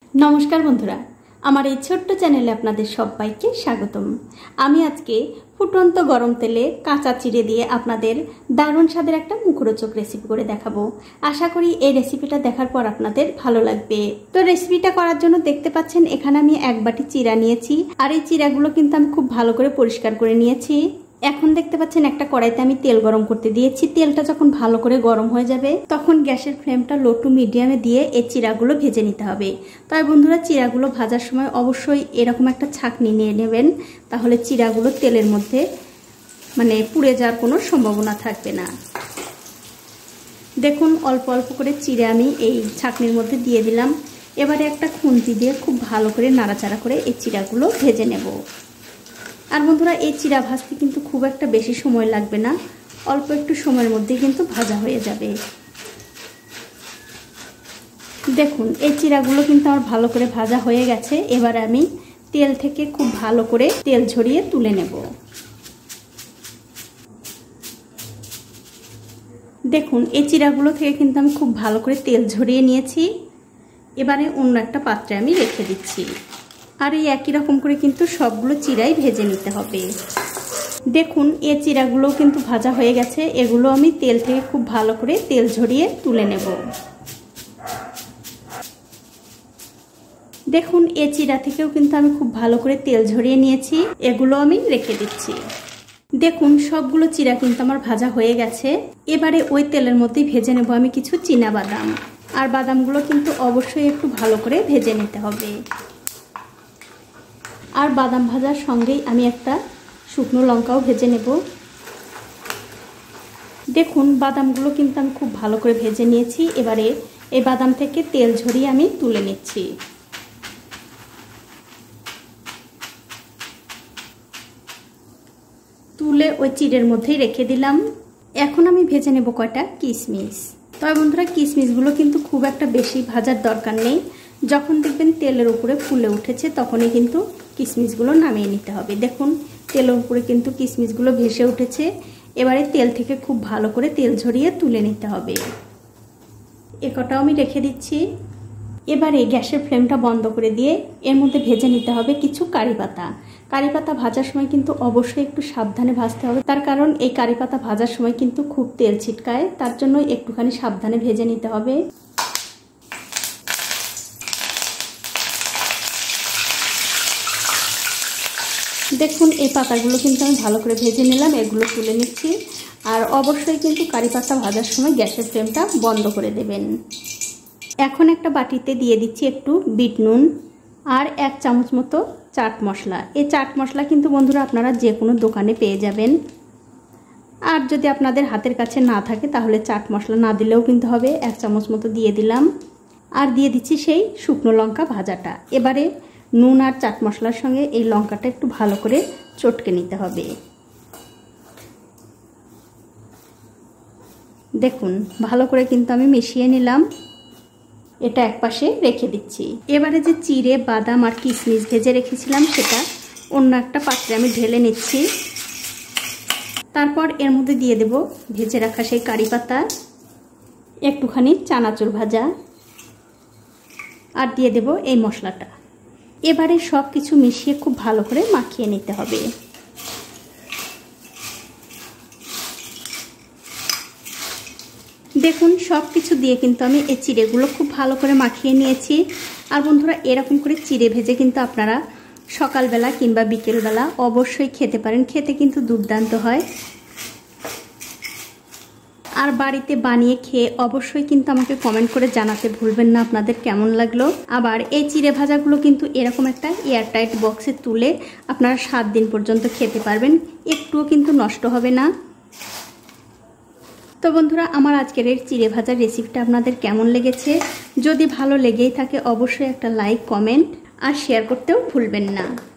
नमस्कार बंधुरा आमार এই ছোট্ট চ্যানেলে আপনাদের সবাইকে স্বাগতম। আমি আজকে ফুটন্ত গরম তেলে কাঁচা চিড়ে দিয়ে আপনাদের দারুণ স্বাদের একটা মুখরোচক রেসিপি করে দেখাবো। আশা করি এই রেসিপিটা দেখার পর আপনাদের ভালো লাগবে। তো রেসিপিটা করার জন্য দেখতে পাচ্ছেন এখানে আমি এক বাটি চিড়া নিয়েছি আর এই চিড়াগুলো কিন্তু আমি খুব ভালো করে পরিষ্কার করে নিয়েছি। এখন দেখতে পাচ্ছেন একটা কড়াইতে আমি তেল গরম করতে দিয়েছি। তেলটা যখন ভালো করে গরম হয়ে যাবে তখন গ্যাসের ফ্লেমটা লো টু মিডিয়ামে দিয়ে এই চিড়াগুলো ভেজে নিতে হবে। তাই বন্ধুরা চিড়াগুলো ভাজার সময় অবশ্যই এরকম একটা ছাঁকনি নিয়ে নেবেন, তাহলে চিড়াগুলো তেলের মধ্যে পুড়ে যাওয়ার কোনো সম্ভাবনা থাকবে না। দেখুন অল্প অল্প করে চিড়ে আমি এই ছাঁকনির মধ্যে দিয়ে দিলাম। এবারে একটা খুন্তি দিয়ে খুব ভালো করে নাড়াচাড়া করে এই চিড়াগুলো ভেজে নেব। আর বন্ধুরা এই চিড়া ভাজতে কিন্তু খুব একটা বেশি সময় লাগবে না, অল্প একটু সময়ের মধ্যে কিন্তু ভাজা হয়ে যাবে। দেখুন এই চিড়াগুলো কিন্তু আমার ভালো করে ভাজা হয়ে গেছে। এবার আমি তেল থেকে খুব ভালো করে তেল ঝরিয়ে তুলে নেব। দেখুন এই চিড়াগুলো থেকে কিন্তু আমি খুব ভালো করে তেল ঝরিয়ে নিয়েছি। এবারে অন্য একটা পাত্রে আমি রেখে দিচ্ছি। আর এই একই রকম করে কিন্তু সবগুলো চিড়াই ভেজে নিতে হবে। দেখুন এই চিড়াগুলো কিন্তু ভাজা হয়ে গেছে। এগুলো আমি তেল থেকে খুব ভালো করে তেল ঝরিয়ে তুলে নেব। দেখুন এই চিড়া থেকেও কিন্তু আমি খুব ভালো করে তেল ঝরিয়ে নিয়েছি। এগুলো আমি রেখে দিচ্ছি। দেখুন সবগুলো চিড়া কিন্তু আমার ভাজা হয়ে গেছে। এবারে ওই তেলের মধ্যেই ভেজে নেব আমি কিছু চীনা বাদাম। আর বাদামগুলো কিন্তু অবশ্যই একটু ভালো করে ভেজে নিতে হবে। আর বাদাম ভাজার সঙ্গেই আমি একটা শুকনো লঙ্কাও ভেজে নেব। দেখুন বাদামগুলো কিন্তু আমি খুব ভালো করে ভেজে নিয়েছি। এবারে এই বাদাম থেকে তেল ঝরিয়ে আমি তুলে নিচ্ছি। তুলে ওই চিড়ের মধ্যেই রেখে দিলাম। এখন আমি ভেজে নেব কয়টা কিশমিশ। তবে বন্ধুরা কিশমিশগুলো কিন্তু খুব একটা বেশি ভাজার দরকার নেই। যখন দেখবেন তেলের উপরে ফুলে উঠেছে তখনই কিন্তু কিশমিশগুলো নামিয়ে নিতে হবে। দেখুন তেলের উপরে কিন্তু কিশমিশগুলো ভেসে উঠেছে। এবারে তেল থেকে খুব ভালো করে তেল ঝরিয়ে তুলে নিতে হবে। একটাও আমি রেখে দিচ্ছি। এবারে গ্যাসের ফ্লেমটা বন্ধ করে দিয়ে এর মধ্যে ভেজে নিতে হবে কিছু কারি পাতা। কারি পাতা ভাজার সময় কিন্তু অবশ্যই একটু সাবধানে ভাজতে হবে, তার কারণ এই কারি পাতা ভাজার সময় কিন্তু খুব তেল ছিটকায়, তার জন্য একটুখানি সাবধানে ভেজে নিতে হবে। দেখুন এই পাতাগুলো কিন্তু আমি ভালো করে ভেজে নিলাম, এগুলো তুলে নিচ্ছি। আর অবশ্যই কিন্তু কারি পাতা ভাজার সময় গ্যাসের ফ্লেমটা বন্ধ করে দেবেন। এখন একটা বাটিতে দিয়ে দিচ্ছি একটু বিট নুন আর 1 চামচ মতো চাট মশলা। এই চাট মশলা কিন্তু বন্ধুরা আপনারা যে কোনো দোকানে পেয়ে যাবেন। আর যদি আপনাদের হাতের কাছে না থাকে তাহলে চাট মশলা না দিলেও কিন্তু হবে। 1 চামচ মতো দিয়ে দিলাম। আর দিয়ে দিচ্ছি সেই শুকনো লঙ্কা ভাজাটা। এবারে নুন আর চাট মশলার সঙ্গে এই লঙ্কাটা একটু ভালো করে চটকে নিতে হবে। দেখুন ভালো করে কিন্তু আমি মিশিয়ে নিলাম। এটা একপাশে রেখে দিচ্ছি। এবারে যে চিড়ে বাদাম আর কিশমিশ ভেজে রেখেছিলাম সেটা অন্য একটা পাত্রে আমি ঢেলে নিচ্ছি। তারপর এর মধ্যে দিয়ে দেব ভেজে রাখা সেই কারি পাতা, একটুখানি চানাচুর ভাজা আর দিয়ে দেব এই মশলাটা। এবারে সব কিছু মিশিয়ে খুব ভালো করে মাখিয়ে নিতে হবে। দেখুন সব কিছু দিয়ে কিন্তু আমি এই চিড়েগুলো খুব ভালো করে মাখিয়ে নিয়েছি। আর বন্ধুরা এরকম করে চিড়ে ভেজে কিন্তু আপনারা সকালবেলা কিংবা বিকেলবেলা অবশ্যই খেতে পারেন, খেতে কিন্তু দুর্দান্ত হয়। আর বাড়িতে বানিয়ে খেয়ে অবশ্যই কিন্তু আমাকে কমেন্ট করে জানাতে ভুলবেন না আপনাদের কেমন লাগলো। আবার এই চিড়ে ভাজাগুলো কিন্তু এরকম একটা এয়ারটাইট বক্সে তুলে আপনারা 7 দিন পর্যন্ত খেতে পারবেন, একটুও কিন্তু নষ্ট হবে না। তো বন্ধুরা আমার আজকের এই চিড়ে ভাজার রেসিপিটা আপনাদের কেমন লেগেছে? যদি ভালো লেগেই থাকে অবশ্যই একটা লাইক, কমেন্ট আর শেয়ার করতেও ভুলবেন না।